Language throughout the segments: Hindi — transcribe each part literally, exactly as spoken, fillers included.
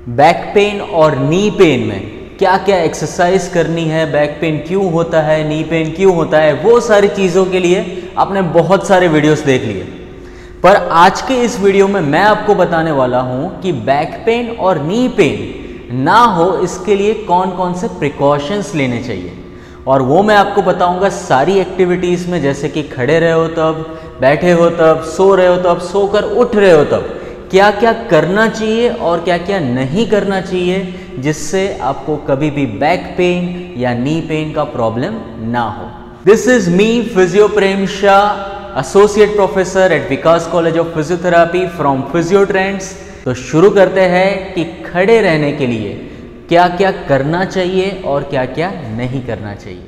बैक पेन और नी पेन में क्या क्या एक्सरसाइज करनी है, बैक पेन क्यों होता है, नी पेन क्यों होता है, वो सारी चीज़ों के लिए आपने बहुत सारे वीडियोस देख लिए। पर आज के इस वीडियो में मैं आपको बताने वाला हूं कि बैक पेन और नी पेन ना हो इसके लिए कौन कौन से प्रिकॉशंस लेने चाहिए, और वो मैं आपको बताऊंगा सारी एक्टिविटीज़ में, जैसे कि खड़े रहे हो तब, बैठे हो तब, सो रहे हो तब, सोकर उठ रहे हो तब क्या क्या करना चाहिए और क्या क्या नहीं करना चाहिए, जिससे आपको कभी भी बैक पेन या नी पेन का प्रॉब्लम ना हो। This is me physio Prem Shah, associate professor at Vikas college of physiotherapy from physio trends. तो शुरू करते हैं कि खड़े रहने के लिए क्या क्या करना चाहिए और क्या क्या नहीं करना चाहिए।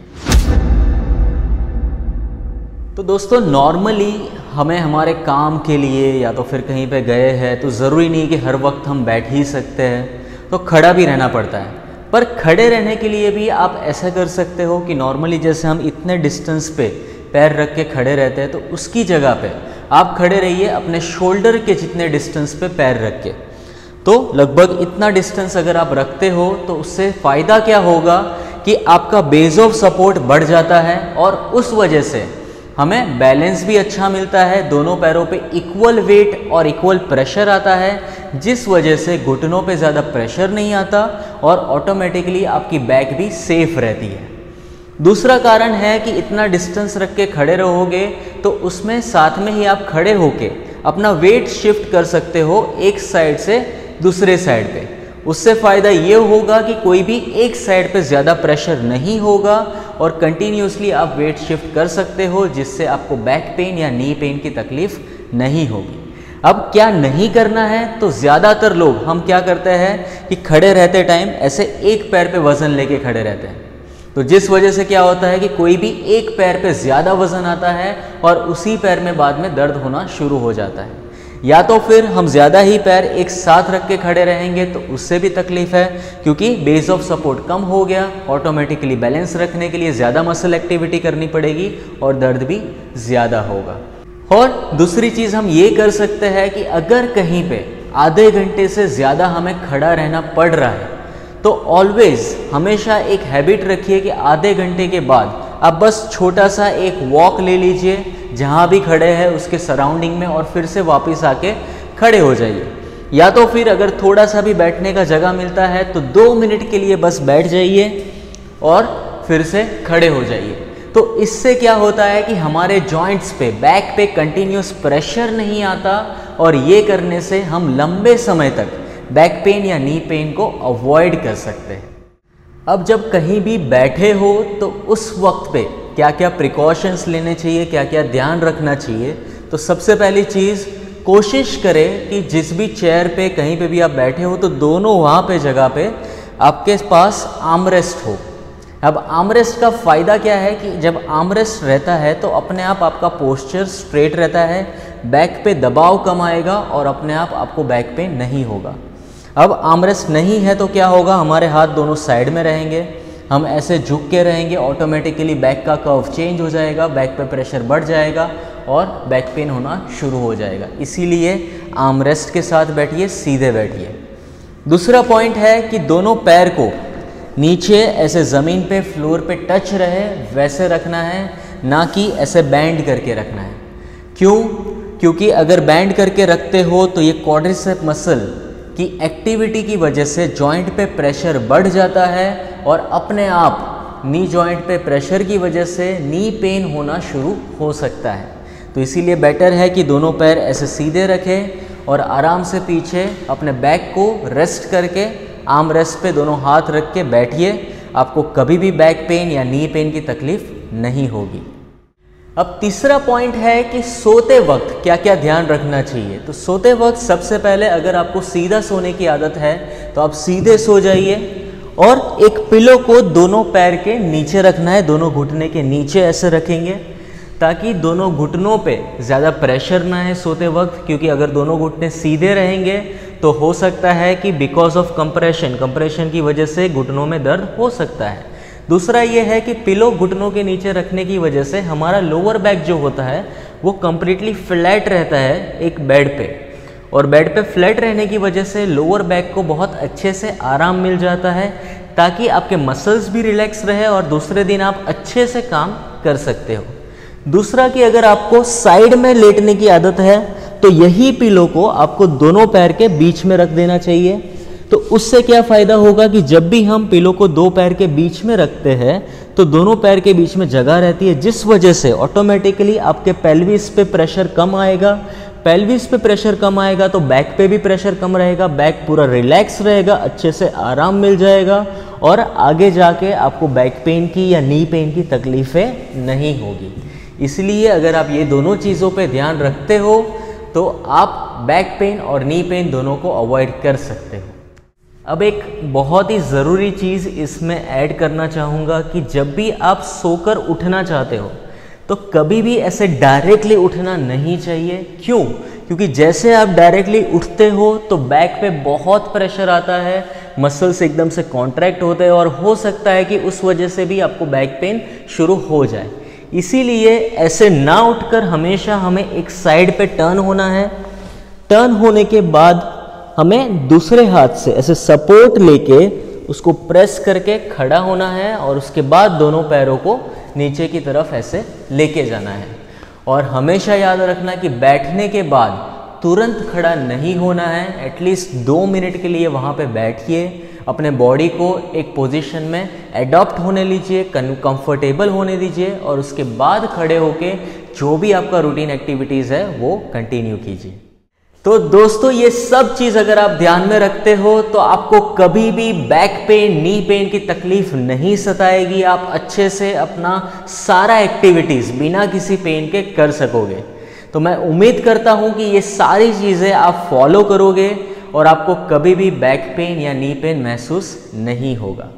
तो दोस्तों, नॉर्मली हमें हमारे काम के लिए या तो फिर कहीं पे गए हैं तो ज़रूरी नहीं कि हर वक्त हम बैठ ही सकते हैं, तो खड़ा भी रहना पड़ता है। पर खड़े रहने के लिए भी आप ऐसा कर सकते हो कि नॉर्मली जैसे हम इतने डिस्टेंस पे पैर रख के खड़े रहते हैं, तो उसकी जगह पे आप खड़े रहिए अपने शोल्डर के जितने डिस्टेंस पे पैर रख के। तो लगभग इतना डिस्टेंस अगर आप रखते हो तो उससे फ़ायदा क्या होगा कि आपका बेस ऑफ सपोर्ट बढ़ जाता है और उस वजह से हमें बैलेंस भी अच्छा मिलता है, दोनों पैरों पे इक्वल वेट और इक्वल प्रेशर आता है, जिस वजह से घुटनों पे ज़्यादा प्रेशर नहीं आता और ऑटोमेटिकली आपकी बैक भी सेफ रहती है। दूसरा कारण है कि इतना डिस्टेंस रख के खड़े रहोगे तो उसमें साथ में ही आप खड़े होके अपना वेट शिफ्ट कर सकते हो एक साइड से दूसरे साइड पे। उससे फ़ायदा ये होगा कि कोई भी एक साइड पे ज़्यादा प्रेशर नहीं होगा और कंटिन्यूसली आप वेट शिफ्ट कर सकते हो, जिससे आपको बैक पेन या नी पेन की तकलीफ नहीं होगी। अब क्या नहीं करना है, तो ज़्यादातर लोग हम क्या करते हैं कि खड़े रहते टाइम ऐसे एक पैर पे वज़न लेके खड़े रहते हैं, तो जिस वजह से क्या होता है कि कोई भी एक पैर पे ज़्यादा वज़न आता है और उसी पैर में बाद में दर्द होना शुरू हो जाता है। या तो फिर हम ज़्यादा ही पैर एक साथ रख के खड़े रहेंगे तो उससे भी तकलीफ है, क्योंकि बेस ऑफ सपोर्ट कम हो गया, ऑटोमेटिकली बैलेंस रखने के लिए ज़्यादा मसल एक्टिविटी करनी पड़ेगी और दर्द भी ज़्यादा होगा। और दूसरी चीज़ हम ये कर सकते हैं कि अगर कहीं पे आधे घंटे से ज़्यादा हमें खड़ा रहना पड़ रहा है तो ऑलवेज हमेशा एक हैबिट रखिए कि आधे घंटे के बाद आप बस छोटा सा एक वॉक ले लीजिए जहाँ भी खड़े हैं उसके सराउंडिंग में, और फिर से वापस आके खड़े हो जाइए। या तो फिर अगर थोड़ा सा भी बैठने का जगह मिलता है तो दो मिनट के लिए बस बैठ जाइए और फिर से खड़े हो जाइए। तो इससे क्या होता है कि हमारे जॉइंट्स पे, बैक पे कंटिन्यूस प्रेशर नहीं आता, और ये करने से हम लंबे समय तक बैक पेन या नी पेन को अवॉइड कर सकते हैं। अब जब कहीं भी बैठे हो तो उस वक्त पे क्या क्या प्रिकॉशंस लेने चाहिए, क्या क्या ध्यान रखना चाहिए। तो सबसे पहली चीज़, कोशिश करें कि जिस भी चेयर पे कहीं पे भी आप बैठे हो तो दोनों वहाँ पे जगह पे आपके पास आर्मरेस्ट हो। अब आर्मरेस्ट का फ़ायदा क्या है कि जब आर्मरेस्ट रहता है तो अपने आप आपका पोस्चर स्ट्रेट रहता है, बैक पे दबाव कम आएगा और अपने आप आपको बैक पेन नहीं होगा। अब आर्मरेस्ट नहीं है तो क्या होगा, हमारे हाथ दोनों साइड में रहेंगे, हम ऐसे झुक के रहेंगे, ऑटोमेटिकली बैक का कर्व चेंज हो जाएगा, बैक पे प्रेशर बढ़ जाएगा और बैक पेन होना शुरू हो जाएगा। इसीलिए आर्मरेस्ट के साथ बैठिए, सीधे बैठिए। दूसरा पॉइंट है कि दोनों पैर को नीचे ऐसे ज़मीन पे, फ्लोर पे टच रहे वैसे रखना है, ना कि ऐसे बैंड करके रखना है। क्यों? क्योंकि अगर बैंड करके रखते हो तो ये क्वाड्रिसेप मसल की एक्टिविटी की वजह से जॉइंट पे प्रेशर बढ़ जाता है और अपने आप नी जॉइंट पे प्रेशर की वजह से नी पेन होना शुरू हो सकता है। तो इसीलिए बेटर है कि दोनों पैर ऐसे सीधे रखें और आराम से पीछे अपने बैक को रेस्ट करके आर्म रेस्ट पे दोनों हाथ रख के बैठिए। आपको कभी भी बैक पेन या नी पेन की तकलीफ नहीं होगी। अब तीसरा पॉइंट है कि सोते वक्त क्या क्या ध्यान रखना चाहिए। तो सोते वक्त सबसे पहले, अगर आपको सीधा सोने की आदत है तो आप सीधे सो जाइए और एक पिलो को दोनों पैर के नीचे रखना है, दोनों घुटने के नीचे ऐसे रखेंगे ताकि दोनों घुटनों पे ज़्यादा प्रेशर ना है सोते वक्त, क्योंकि अगर दोनों घुटने सीधे रहेंगे तो हो सकता है कि बिकॉज ऑफ कंप्रेशन कंप्रेशन की वजह से घुटनों में दर्द हो सकता है। दूसरा ये है कि पिलो घुटनों के नीचे रखने की वजह से हमारा लोअर बैक जो होता है वो कम्प्लीटली फ्लैट रहता है एक बेड पे, और बेड पे फ्लैट रहने की वजह से लोअर बैक को बहुत अच्छे से आराम मिल जाता है, ताकि आपके मसल्स भी रिलैक्स रहे और दूसरे दिन आप अच्छे से काम कर सकते हो। दूसरा कि अगर आपको साइड में लेटने की आदत है तो यही पिलो को आपको दोनों पैर के बीच में रख देना चाहिए। तो उससे क्या फ़ायदा होगा कि जब भी हम पिलो को दो पैर के बीच में रखते हैं तो दोनों पैर के बीच में जगह रहती है, जिस वजह से ऑटोमेटिकली आपके पेल्विस पे प्रेशर कम आएगा। पेल्विस पे प्रेशर कम आएगा तो बैक पे भी प्रेशर कम रहेगा, बैक पूरा रिलैक्स रहेगा, अच्छे से आराम मिल जाएगा और आगे जाके आपको बैक पेन की या नी पेन की तकलीफ़ें नहीं होगी। इसलिए अगर आप ये दोनों चीज़ों पे ध्यान रखते हो तो आप बैक पेन और नी पेन दोनों को अवॉइड कर सकते हो। अब एक बहुत ही ज़रूरी चीज़ इसमें ऐड करना चाहूँगा कि जब भी आप सोकर उठना चाहते हो तो कभी भी ऐसे डायरेक्टली उठना नहीं चाहिए। क्यों? क्योंकि जैसे आप डायरेक्टली उठते हो तो बैक पे बहुत प्रेशर आता है, मसल्स एकदम से कॉन्ट्रैक्ट होते हैं और हो सकता है कि उस वजह से भी आपको बैक पेन शुरू हो जाए। इसीलिए ऐसे ना उठकर हमेशा हमें एक साइड पे टर्न होना है। टर्न होने के बाद हमें दूसरे हाथ से ऐसे सपोर्ट लेके उसको प्रेस करके खड़ा होना है और उसके बाद दोनों पैरों को नीचे की तरफ ऐसे लेके जाना है। और हमेशा याद रखना कि बैठने के बाद तुरंत खड़ा नहीं होना है, एटलीस्ट दो मिनट के लिए वहाँ पे बैठिए, अपने बॉडी को एक पोजीशन में एडॉप्ट होने लीजिए, कंफर्टेबल होने दीजिए और उसके बाद खड़े होके जो भी आपका रूटीन एक्टिविटीज़ है वो कंटिन्यू कीजिए। तो दोस्तों ये सब चीज़ अगर आप ध्यान में रखते हो तो आपको कभी भी बैक पेन, नी पेन की तकलीफ नहीं सताएगी। आप अच्छे से अपना सारा एक्टिविटीज़ बिना किसी पेन के कर सकोगे। तो मैं उम्मीद करता हूँ कि ये सारी चीज़ें आप फॉलो करोगे और आपको कभी भी बैक पेन या नी पेन महसूस नहीं होगा।